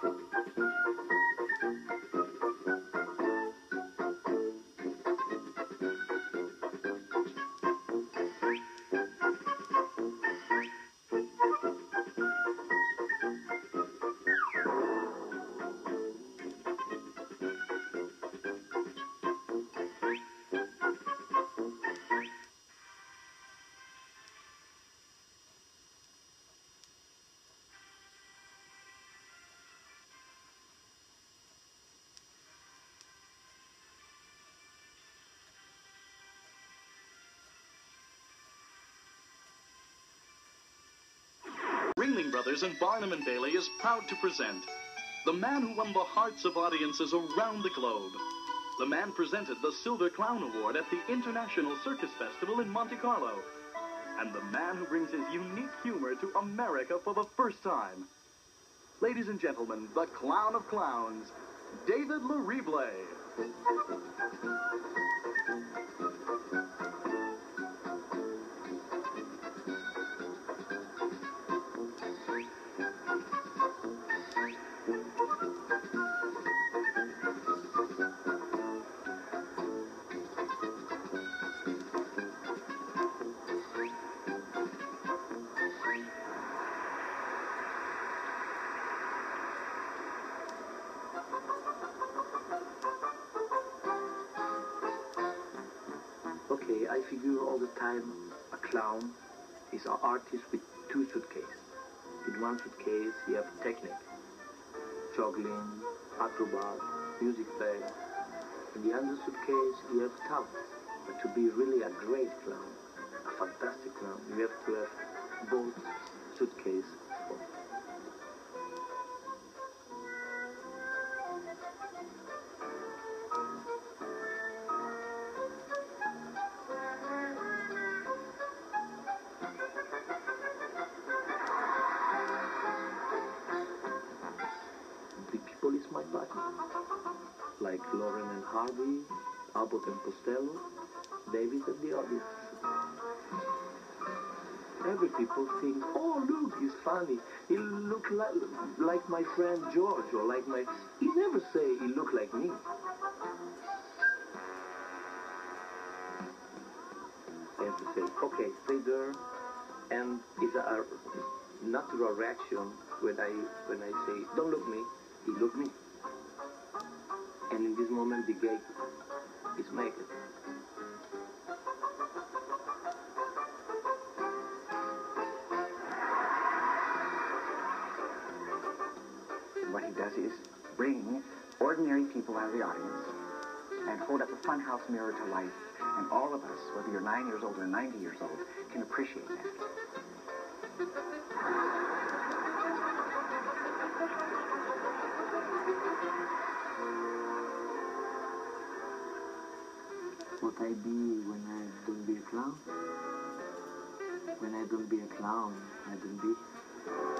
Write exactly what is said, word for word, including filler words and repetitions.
Ringling Brothers and Barnum and Bailey is proud to present the man who won the hearts of audiences around the globe. The man presented the Silver Clown Award at the International Circus Festival in Monte Carlo. And the man who brings his unique humor to America for the first time. Ladies and gentlemen, the Clown of Clowns, David Larible. Okay, I figure all the time a clown is an artist with two suitcases. In one suitcase you have technique, juggling, acrobat, music playing. In the other suitcase you have talent. But to be really a great clown, a fantastic clown, you have to have both suitcases full. The people is my partner, like Lauren and Harvey, Abbott and Costello, David and the audience. Every people think, oh look, he's funny. He look like, like my friend George, or like my... He never say he look like me. I have to say, okay, stay there, and it's a, a natural reaction when I when I say, don't look me, he look me. And in this moment, the gate is made. What he does is bring ordinary people out of the audience and hold up a funhouse mirror to life, and all of us, whether you're nine years old or ninety years old, can appreciate that. What I be when I don't be a clown? When I don't be a clown, I don't be...